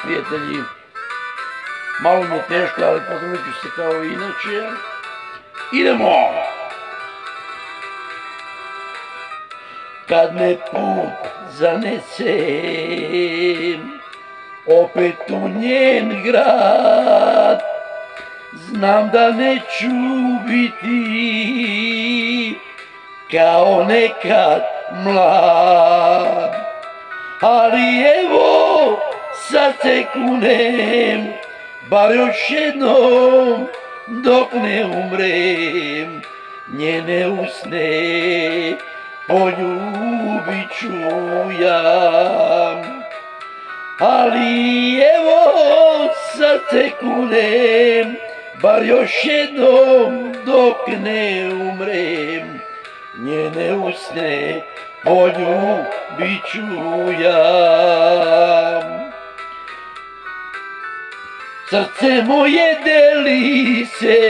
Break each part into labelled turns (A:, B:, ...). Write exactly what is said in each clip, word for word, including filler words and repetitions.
A: prijatelji, malo mi je teško, ali pozdravit ću se kao i inače. Idemo! Kad me put zanese opet u njen grad, znam da neću biti kao nekad mlad, ali evo sad se kunem, bar još jednom dok ne umrem, njene usne poljubit ću ja. Ali evo sad se kunem, bar još jednom dok ne umrem, njene usne poljubit ću ja. Srce moje deli se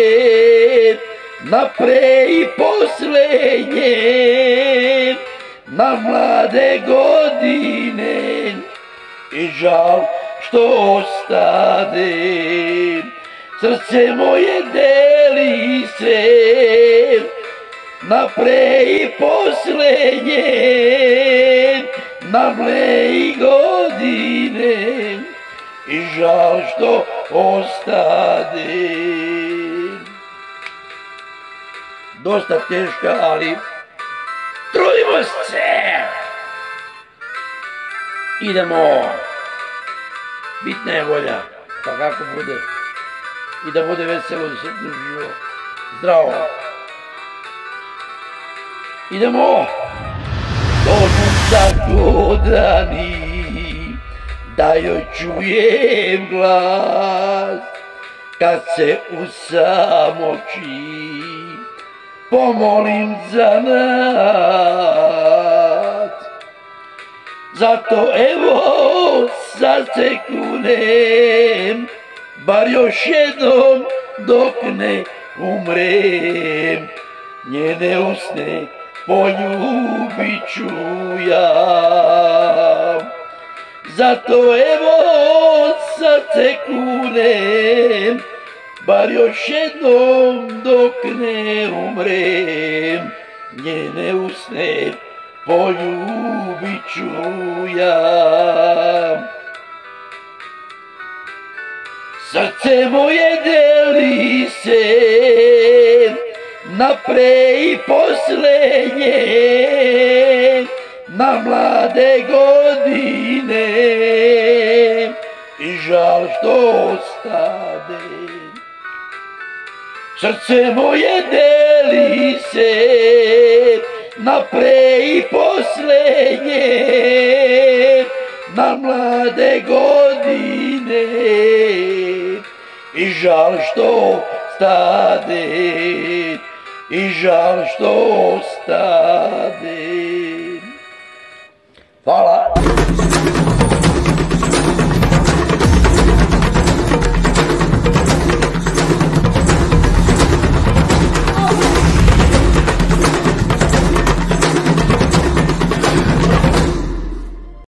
A: na pre i poslednje, na mlade godine i žal što ostade. Srce moje deli se na pre i poslednje, na mlade godine i žal što ostade. Dosta teška, ali trudimo se! Idemo! Bitna je volja, pa kako bude. I da bude veselo i sretno živo. Zdravo! Idemo! Dođu tako dani, da joj čujem glas, kad se usamoči, pomolim za nas. Zato evo sad se kunem, bar još jednom dok ne umrem, njene usne poljubit ću ja. Zato evo sad se kunem, bar još jednom dok ne umrem, njene usne poljubit ću ja. Srce moje deli se na pre i poslednje, na mlade godine i žal što ostade. Srce moje deli se na pre i poslednje, na mlade godine i žal što ostade, i žal što ostade. Hvala.